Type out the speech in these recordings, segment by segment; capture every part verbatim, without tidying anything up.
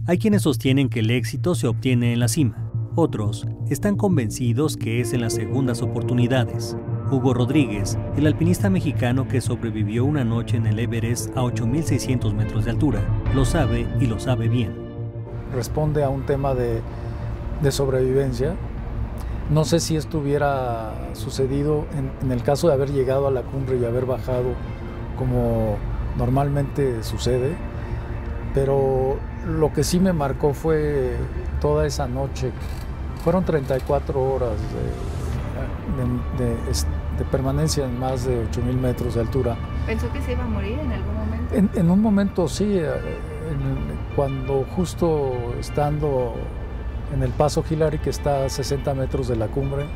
Hay quienes sostienen que el éxito se obtiene en la cima. Otros están convencidos que es en las segundas oportunidades. Hugo Rodríguez, el alpinista mexicano que sobrevivió una noche en el Everest a ocho mil seiscientos metros de altura, lo sabe y lo sabe bien. Responde a un tema de, de sobrevivencia. No sé si esto hubiera sucedido en, en el caso de haber llegado a la cumbre y haber bajado como normalmente sucede, pero lo que sí me marcó fue toda esa noche. Fueron treinta y cuatro horas de, de, de, de permanencia en más de ocho mil metros de altura. ¿Pensó que se iba a morir en algún momento? En, en un momento sí, en, cuando justo estando en el Paso Hillary, que está a sesenta metros de la cumbre,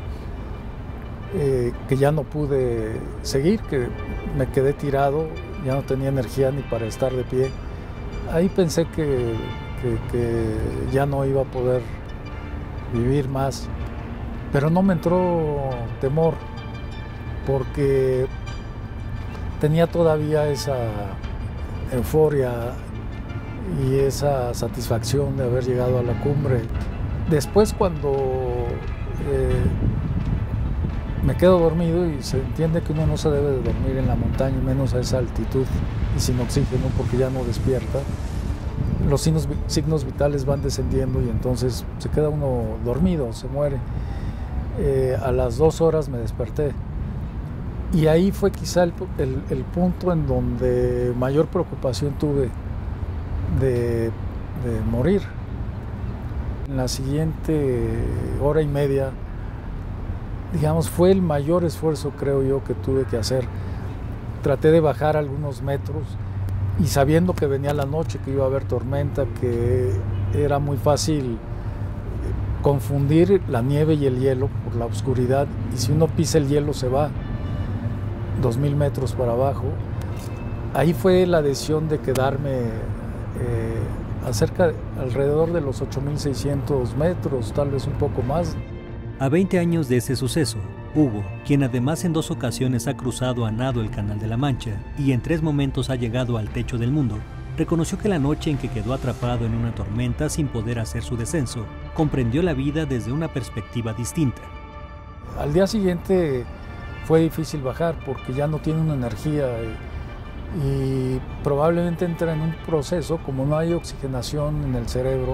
eh, que ya no pude seguir, que me quedé tirado, ya no tenía energía ni para estar de pie. Ahí pensé que, que, que ya no iba a poder vivir más, pero no me entró temor, porque tenía todavía esa euforia y esa satisfacción de haber llegado a la cumbre. Después, cuando eh, me quedo dormido, y se entiende que uno no se debe de dormir en la montaña, menos a esa altitud y sin oxígeno, porque ya no despierta, los signos, signos vitales van descendiendo y entonces se queda uno dormido, se muere. Eh, a las dos horas me desperté y ahí fue quizá el, el, el punto en donde mayor preocupación tuve de, de morir. En la siguiente hora y media, digamos, fue el mayor esfuerzo, creo yo, que tuve que hacer. Traté de bajar algunos metros y sabiendo que venía la noche, que iba a haber tormenta, que era muy fácil confundir la nieve y el hielo por la oscuridad, y si uno pisa el hielo se va dos mil metros para abajo. Ahí fue la decisión de quedarme eh, acerca, alrededor de los ocho mil seiscientos metros, tal vez un poco más. A veinte años de ese suceso, Hugo, quien además en dos ocasiones ha cruzado a nado el Canal de la Mancha y en tres momentos ha llegado al techo del mundo, reconoció que la noche en que quedó atrapado en una tormenta sin poder hacer su descenso, comprendió la vida desde una perspectiva distinta. Al día siguiente fue difícil bajar porque ya no tiene una energía y, y probablemente entra en un proceso, como no hay oxigenación en el cerebro,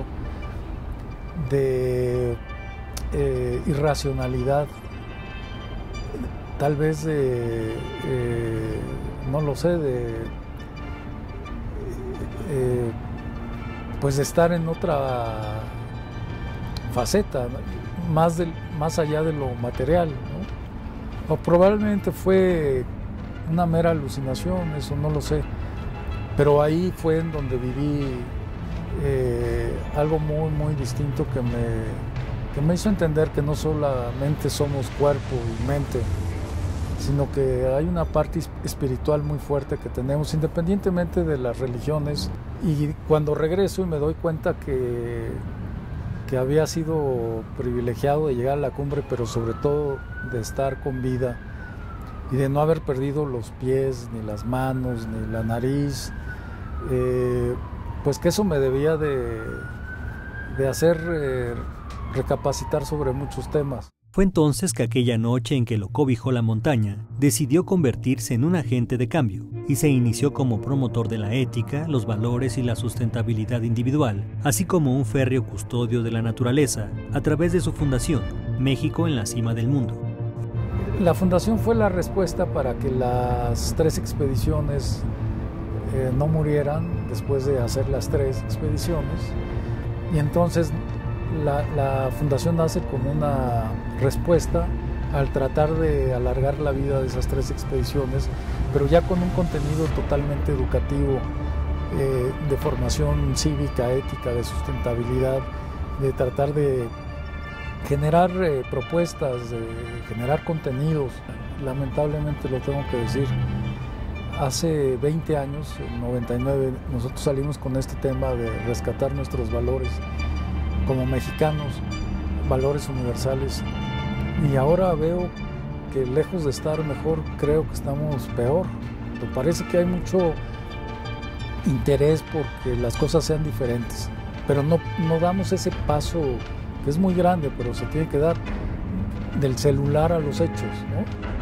de eh, irracionalidad, tal vez de, eh, no lo sé, de eh, pues de estar en otra faceta, ¿no? más, del, más allá de lo material, ¿no? O probablemente fue una mera alucinación, eso no lo sé, pero ahí fue en donde viví eh, algo muy, muy distinto que me, que me hizo entender que no solamente somos cuerpo y mente, sino que hay una parte espiritual muy fuerte que tenemos, independientemente de las religiones. Y cuando regreso y me doy cuenta que, que había sido privilegiado de llegar a la cumbre, pero sobre todo de estar con vida y de no haber perdido los pies, ni las manos, ni la nariz, eh, pues que eso me debía de, de hacer eh, recapacitar sobre muchos temas. Fue entonces que aquella noche en que lo cobijó la montaña, decidió convertirse en un agente de cambio y se inició como promotor de la ética, los valores y la sustentabilidad individual, así como un férreo custodio de la naturaleza a través de su fundación, México en la Cima del Mundo. La fundación fue la respuesta para que las tres expediciones eh, no murieran después de hacer las tres expediciones, y entonces La, la fundación nace como una respuesta al tratar de alargar la vida de esas tres expediciones, pero ya con un contenido totalmente educativo, eh, de formación cívica, ética, de sustentabilidad, de tratar de generar eh, propuestas, de generar contenidos. Lamentablemente lo tengo que decir, hace veinte años, en noventa y nueve, nosotros salimos con este tema de rescatar nuestros valores como mexicanos, valores universales, y ahora veo que lejos de estar mejor, creo que estamos peor. Me parece que hay mucho interés porque las cosas sean diferentes. pero no, no damos ese paso que es muy grande, pero se tiene que dar del celular a los hechos, ¿no?